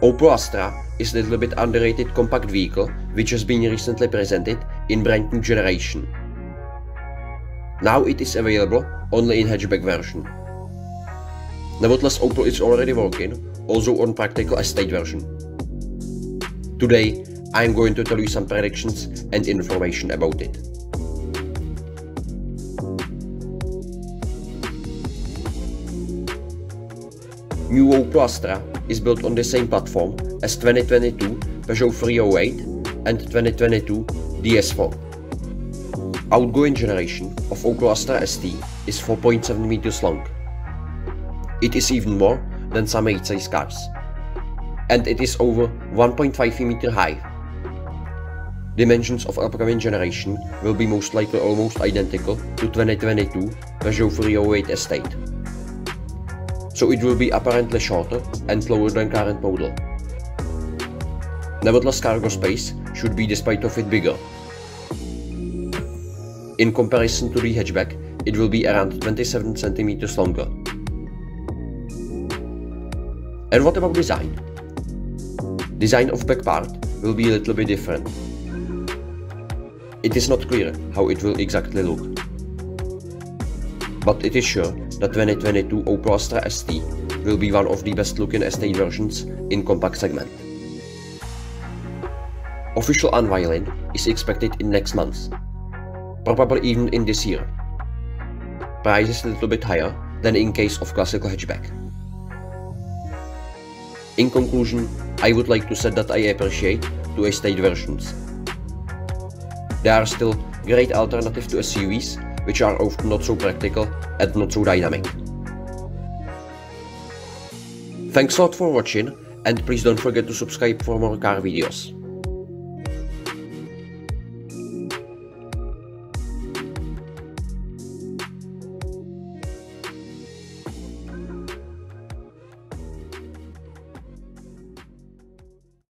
Opel Astra is a little bit underrated compact vehicle which has been recently presented in brand new generation. Now it is available only in hatchback version. Nevertheless, Opel is already working also on practical estate version. Today I am going to tell you some predictions and information about it. New Opel Astra is built on the same platform as 2022 Peugeot 308 and 2022 DS4. Outgoing generation of Opel Astra ST is 4.7 meters long. It is even more than some mid-size cars, and it is over 1.5 meter high. Dimensions of upcoming generation will be most likely almost identical to 2022 Peugeot 308 Estate. So it will be apparently shorter and lower than current model. Nevertheless, cargo space should be despite of it bigger. In comparison to the hatchback, it will be around 27 cm longer. And what about design? Design of back part will be a little bit different. It is not clear how it will exactly look, but it is sure that 2022 Opel Astra ST will be one of the best looking estate versions in compact segment. Official unveiling is expected in next month, probably even in this year. Price is a little bit higher than in case of classical hatchback. In conclusion, I would like to say that I appreciate two estate versions. They are still great alternative to SUVs, which are often not so practical and not so dynamic. Thanks a lot for watching, and please don't forget to subscribe for more car videos.